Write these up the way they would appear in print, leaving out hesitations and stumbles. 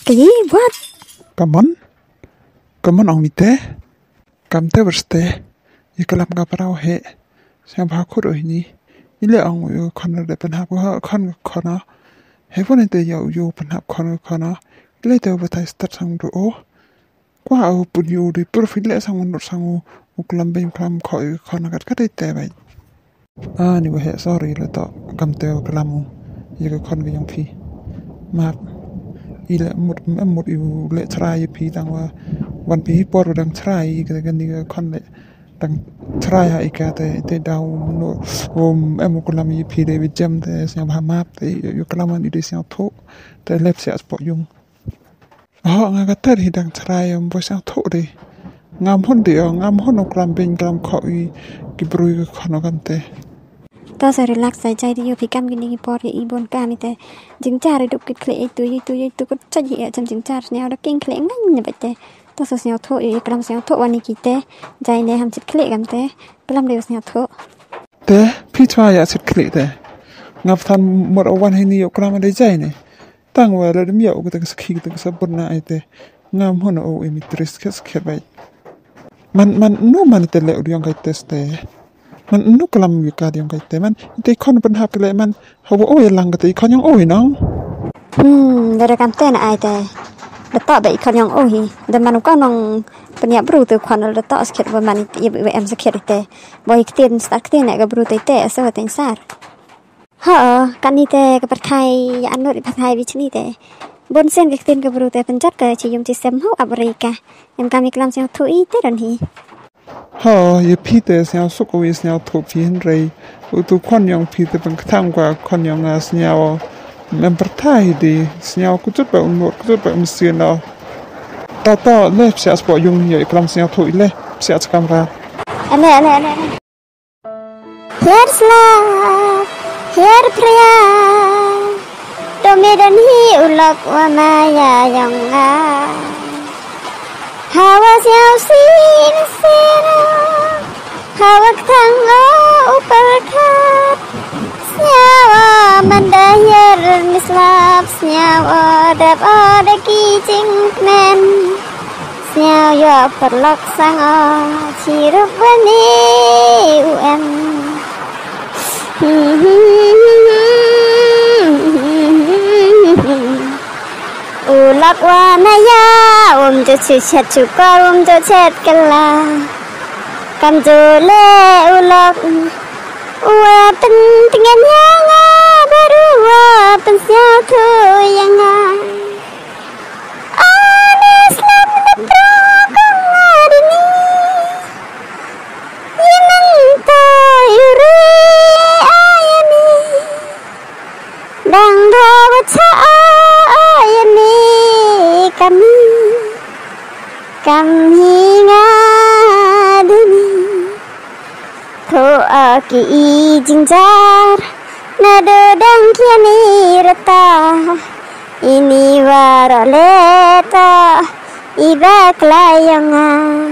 Cái what? Kaman ang mite. Kamte verste. Ikalam ka parao he. Siang bakuro ini. Ile ang yo kono de penhap kono. Hevon ente yo penhap kono. Ile te obatai start sang do o. Kwa au punyo de profile sang undur sang ukulam bem klam kono kat te bai. Ni wa he sorry le to kamte o kalamu. Yega kono yang pi. Map. Ile mut yu le try pi tang waวันปีปอดดังทรายกันนี่ก็คอนเลยดังทรายหายแกแต่ดาวโน้กุลามีพีเดวิจมแต่เสียงพามาแต่อยู่กลางมันดีเสียงทุแต่เล็บเสียสปอยุงงานก็เตอร์ที่ดังทรายมันเสียงทุเลยงามหุ่นเดียวงามหุ่นกลางเป็นกลางเขากิบรุยก็ขนกันแต่ตอนสรีรักใส่ใจที่อยู่พิการกินนี่ปอดอีบนการนี่แต่จึงจ่าเลยดุกิดเคลตัวก็จะเหยียดจำจึงจ่าเนี่ยเราเก่งเคลงั้นเนี่ยแบบตอนเสียงโถอีกลำเสียงโถวันนี้กี่เตะใจเนี่ยทำจิตเคล็ดกันเตะกลำเดียวเสียงโถเตะพี่ชายอยากจิตเคล็ดเตะงับทันหมดวันให้นี่กลำมาได้ใจเนี่ยตั้งว่าเราไม่อยากอุกตั้งสักขีตั้งสักบนหน้าไอเตะงามหัวหน้าโอ้ยมีทริสแค่ไปมันนู้มันเตะเลี้ยวเดียงไกเตสเตะมันนู้กลำอยู่กาเดียงไกเตะมันเตะคนปัญหากันเลยมันเขาบอกโอ้ยลังกันเตะคนยังโอ้ยน้องเดี๋ยวกันเตะนะไอเตะเราต่อไปคนยังโอ้ยเดี๋ยวมันก็น้องเป็นยาบรูตัวคนเราต่อสเก็ตว่ามันยังไปเอ็มสเก็ตเตะบอยเตียนสตาร์ทเตียนเนี่ยกับบรูตัวเตะสวัสดิ์สารกันนี่เตะกับผัดไทยอันนู้นผัดไทยวิชนี่เตะบนเส้นกับเตียนกับบรูเตะเป็นจัดกับชิยมจิเซมฮูอเมริกายังการมีกลางเสียงทุยเตะดันฮีอย่าพี่เตะเสียงสุกวิเสียงทุบพี่เห็นไรตัวคนยังพี่เตะเป็นกระทั่งกว่าคนยังเสียงมันประทายดีเสียงกูจะไปอุ่นกูจะไปอุ่นเสียงเราต่อเล่เสียสปอยุงอยู่กลางเสียงถุยเล่เสียสกำราอะไรเฮียร์สลาเฮียร์พรียาโดมิดันฮีอุลักวามายายังอาฮาวาเสียวซีนเซราฮาวาคังโออุปราค Senyawa mendayar mislap senyawa ada kijingmen senyawa perlaksana cirup bani UN ulak wanaya jo chat juga jo chat kala kam jole ulak Watan dengan yang baru watan siatu yang Islam netrokang adini Yaman yuri ayani Dang baca ayani kami ngadini Aki jinjar nado dang kiani rata ini waroleta iba klayanga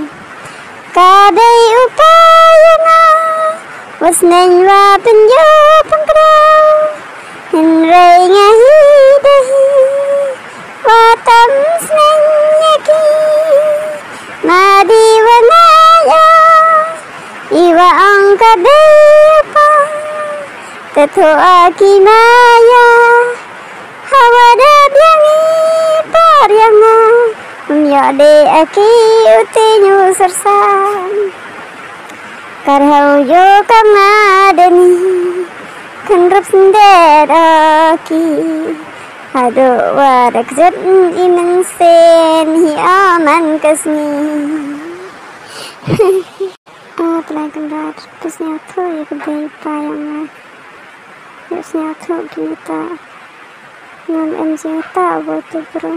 kadai upayanga wasneng wa penjo pengkrau henrei ngahi dahi watam sneng yaki madi wangaya Iwa angka depa Tetu akinaya Hawa dabiangi Tarianga Myode aki utinyu sersan Karhau yo kamadani Kenrup sendet aki Aduh warak zat inang sen Hi aman kasni Pelajaran dah terusnya tu ya kedai payang terusnya tu kita non MJ tak betul bro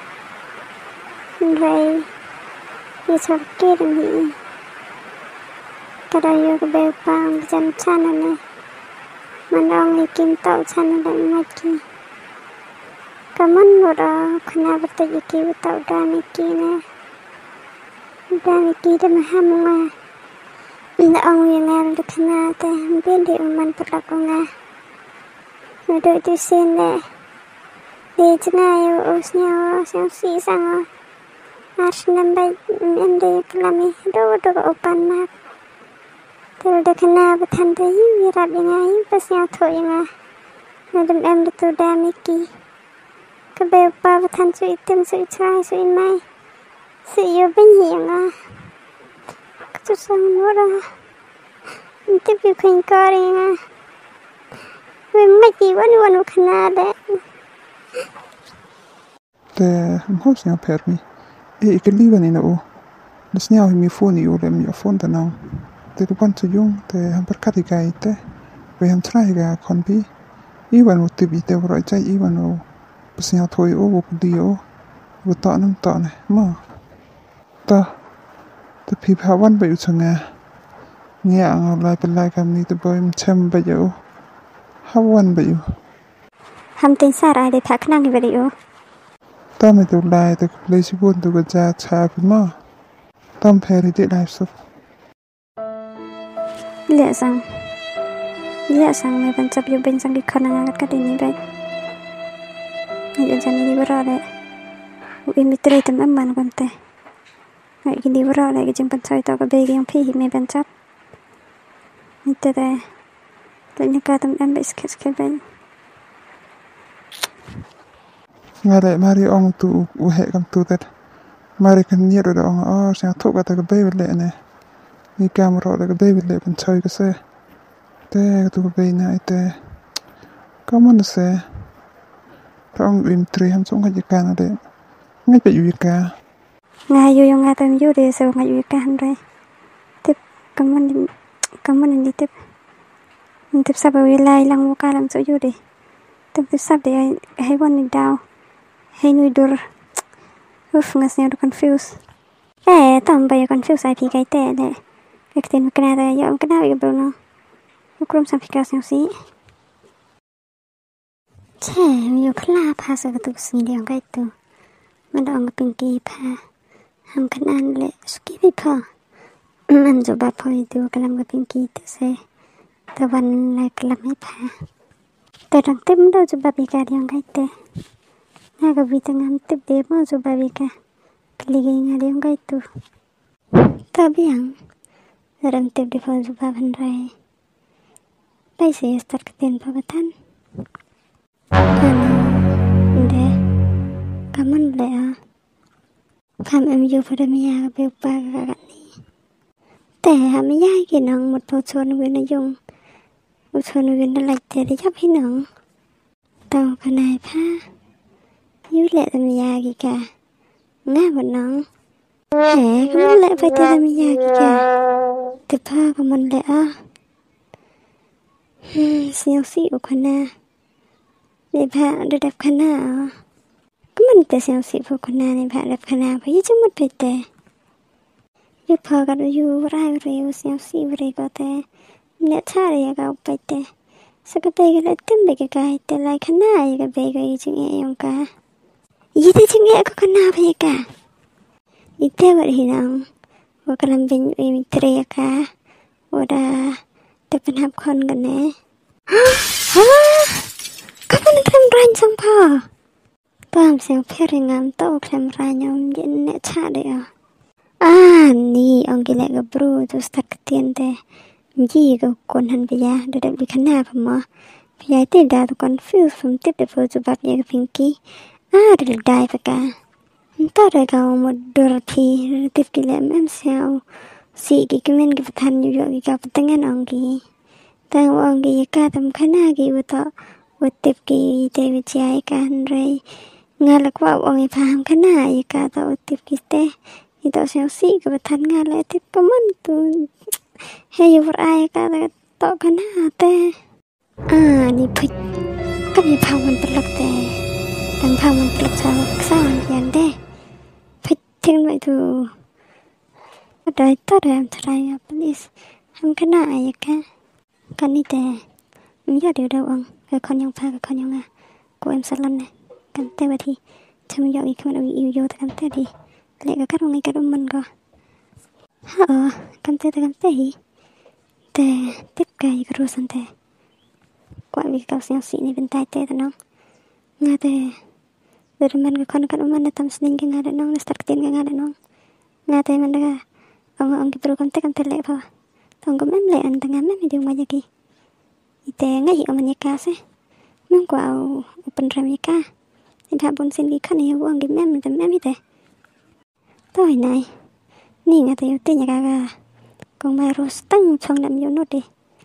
Rai ya sakit ni kada ya kedai payang jam channel ni mandang ikin tahu channel dan maki kaman boda kena bertanya kita tahu dan ikin dan mahamma Inda ang yang lekna teh bende uman perlakonga. Nado itu sene. đi chứ ngay ở nhau sang xí sang Arsenal bay em đi làm đâu đâu open map từ đó kena betan tu wirap yang ai pasnya thôi yang ah nadam em tu damiki kebepa betan su item su try su in mai su yo yang ah tu sang nora itu bukan kau yang ah memang jiwan kena deh te hom sing permi e ke liban ina o lesnya mi phone yo le mi phone ta na te tu kan yung te ham perkati kai te we ham try ga kon bi iwan uti bi te bro chai iwan o pesnya thoi o bu dio bu ta nam ta ne ma ta te pi pha wan ba yu changa nghe ang lai pen lai kam ni te boy chem ba yo hawan ba yu ham tin sarai de thak nang video ta me tu lai te le si bun tu ga cha cha pi ma tam phe ri de lai so Lihat sang me pancap yo ben sang di khana ngat ka dini bai ni jan ni berade u mi tre tam amman konte ngai ki di berade ki jeng pancai ta ka be yang phi me pancap ni te de ni ka tam am sketch ke ben ngale mari ong tu u he kam tu tet mari kan ni ro ong a sa thok ka ta ka be le ne ni camera da ka be le pan choi ka se te tu ka be na te kamon se tong im tre ham song ka ka na de ngai pe yu ka ngai yu yang atam yu de so ngai yu ka han re tip kamon ni tip sa ba wi lai lang wo ka lam so yu de tip sa de hai wan ni dau hai nui dur ngasnya confuse tam ba confuse IP kai te de Ektin kenapa ya kenapa ya Bruno? Ukrum samfikasi sih. Yo kela pas ketuk sini yang kayak itu. Mendong pinky pa. Ham kanan le suki pa. Man coba po itu kelam ke pinky itu se. Tawan le kelam pa. Terang tim do coba bika yang kayak itu. Naga bitang tip dia mau coba bika. Keliging ada yang kayak itu. Tapi yang Dalam tip di phone suba bandrai. Bai se start ketin pabatan. Ande. Kaman le a. Kam em yu pada miya be pa ka ni. Te ha mi ya ki nang một bộ chon wi na yung. Bộ chon wi na lai te de yap hi nang. Tao ka nai pha. Yu le ta mi ya ki ka. Nga một nang. Kaman le pa te mi ya ki ka. Tepa kaman le a. Siêu xịu khana. Để bà được đẹp khana à. Kaman te siêu xịu khana để bà đẹp khana. Phải chứ mất phải te. Yu pa gado yu rai reu siêu xịu rei có te. Nè cha rei gao phải te. Sa ka bega le tim bega kai te lai khana ya ka bega yi ching e yong ka. Yi te ching e ko khana phải ka. Ite wat hinang. Wakalam bin wi tre ka oda tepen hap kon gane kapan klem ran sang pa tam siang peringam to klem ranyom yen ne cha de ni ong gile ga bro to start ketien te ji ga kon han bia de de bi khana pa ma bia te da to confuse from tip de fo to bab ye pinky de dai pa ka ta re ga mo dur thi tip ki le mem sao si ki kemen ki than yu yo ki ka patangan ong ki ta ong ki ka tam khana ki wa ta wa tip ki te wi chai ka han re ngalak wa ong i pham khana i ka ta wa tip ki te i ta sao si ka pathan ngale tip ka man tu he yu ai ka ta khana te ni phit ka mi pham man plak te dan pham man plak sa sa yan de Tiếng vậy thì đời tốt em thay please không cái nào vậy cả con đi tè mình giờ điều đâu ông cái con nhông pha cái con nhông của em sát lăn này cần tê vậy thì cho mình dọn đi không đâu yêu vô thì cần tê đi lại cái cắt ngay cái đôi mình coi cần tê gì tê tiếp cái cái tê quả vì cao xéo xị này bên tai tê thật không nghe tê Dari mana kan mana tam senin ke ngada nong start ketin ke ngada nong. Ngata mana ka. Ang kibro kan te lek pa. Tong ko mem lek an tengah mem jong banyak ki. Ite ngai o manya ka se. Mem ko au open ram ka. Ida bon sin ki kan ya wong ki mem ite. Toi nai. Ni ngata yo te nya ka. Kong mai ros tang chong nam yo no de.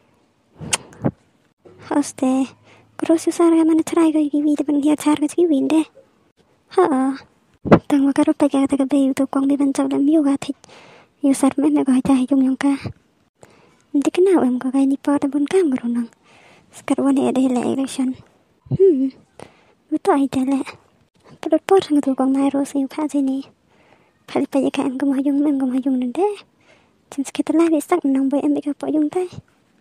Hoste. Terus usah mana try ko ki wi de ban dia char ki wi de. Ha. Tang wa ka ro pa ka ta ka be tu kong bi ban chau lam yo ga thik. Yo sar me me ko ta jong yong ka. Nanti kenal em ko kai ni pa ta bon kam ro nang. Sekarang ni ada election. Betul aja lah. Perut pot sang tu kong mai ro sing pa sini. Pali pa ka em ko ma yong mem ko ma yong nande. Chin sekitar lah sak nang boy em ka pa yong tai.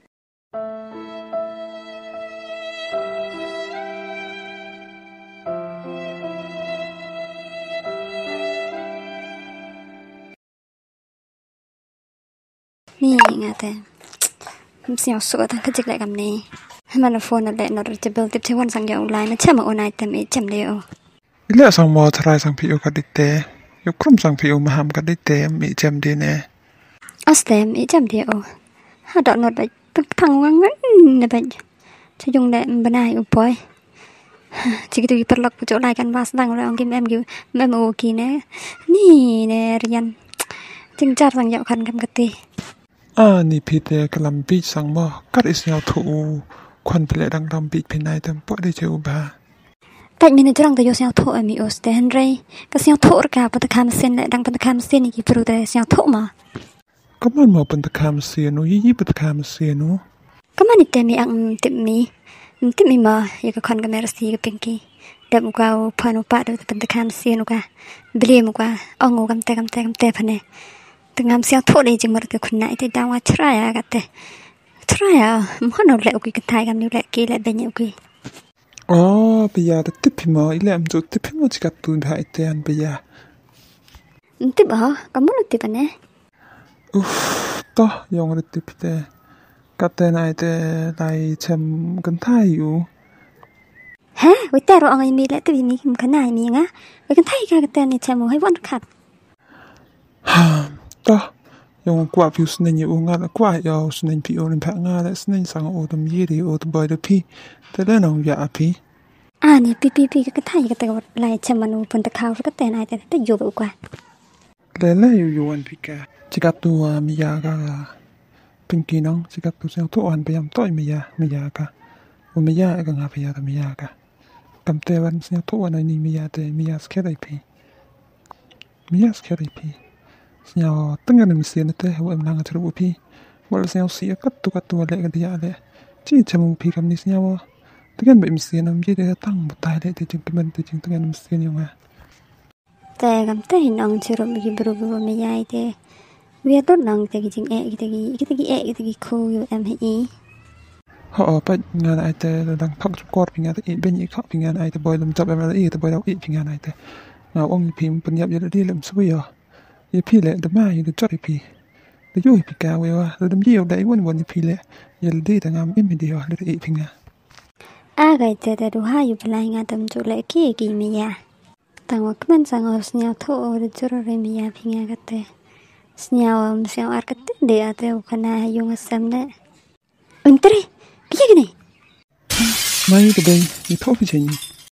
Ni ngate. Siang suka tak kecik lek kam ni. Mana phone lek not reachable tip chewan sang yang online na chama on item e chem leo. Ile sang mo try sang piu ka dite. Yo krum sang piu maham ka dite mi chem di ne. Astem e chem leo. Ha dot not ba thang wang ne ba. Cha yung le banai upoi. Chỉ cái perlok pucuk lai kan was dang orang kim em gitu. Mem oki ne. Ni ne rian. Jing jar sang yang kan kam kati. Ni pite kalam bi sang mo kat is nyao thu kwan pele dang dam bi pinai tem po de che uba. Tại mình jarang tayo siang tho mi os de Henry. Ka siang tho ka pa ta kam sen le dang pa ta kam sen ni ki pru de siang tho ma. Kaman mo pan ta kam se no yi pa ta kam se no. Kaman ni te mi ang tip mi. Tip mi ma ya ka khan ka mer si ka pinki. Dam ka pa no pa de ta kam sen ka. Bli mo ka ong kam te phane. Tengam siang tho de jing mar ke khun nai te dang wa traya ka te. Traya mo no le ki ka thai kam ni le ki le be ni ki. Bây giờ tiếp thì mà ý là em rồi tiếp thì mà chỉ gặp tụi hại tiền bây giờ. Tiếp hả? Có muốn tiếp anh nè? To, dùng được tiếp thì cái tên này thì lại chăm cần thayอยู่. Hả? Vậy ta rồi anh mi lại tiếp mi không khả năng mi ngá. Vậy cần thay cái tên này chăm hay vẫn khát. To, dùng qua phiếu sinh này nhiều ngã là qua yêu sinh này phiếu lên phạt ngã là sinh này sang ô tầm gì đi ô tầm bơi được phi. Thế đó nó giả phi. Ni pi cái thay cái tên lại chăm mà nó phân tắc khao cái tên này thì nó nhiều đủ quá. Leleอยู่อันพิกาจิกับตัวมียากะเป็นกี่น้องจิกับตัวเซลตัวอันพยายามต่อยมียากะว่ามียาก็งาพยายามมียากะกำเตวันเซลตัวอันนี้มียาแต่มียาสแค่ไรพีมียาสแค่ไรพีเซลตั้งกันมีเสียนแต่ว่ามันนั่งจะรู้พีว่าเซลเสียกัดตัวเล็กกันดีอะไรจีจมูกพีกับนี่เซลว่าตั้งกันแบบมีเสียนมีได้ตั้งบุตรได้แต่จริงเป็นมันแต่จริงตั้งกันมีเสียนยังไงแต่กำแต่น้องเชื่อมีบรูไม่ใหญ่แต่เวียต้นน้องแต่จริงกี่คู่อยู่เอ็มให้ไปงานไอแต่ดังพักจุกอดพิงานแต่เป็นยี่ข้าวพิงานไอแต่บอยลำจับแบบนั้นแต่บอยเราพิงานไอแต่เงาองค์พิมพ์ปัญญาเยอะดีลำสวยยี่พี่เละดมาอยู่จัดพี่แต่ยุ่ยพี่กาเวว่าเราดำเยี่ยวได้วันยี่พี่เละยี่ดีแต่งามไม่ดีว่ะเลยพิงานไก่แต่ดูห้าอยู่เป็นไรงานตำจุเลยกี่มียาต่างว่ามันสังเอาเสียงโทรจุเรมียาพิงากันแต่เสียงอาร์กัตเดียแต่ขณะยุงสัมเน่อุนตรีกี่กันนี่ไม่ตัวเบย์ยี่ท้อพี่เชน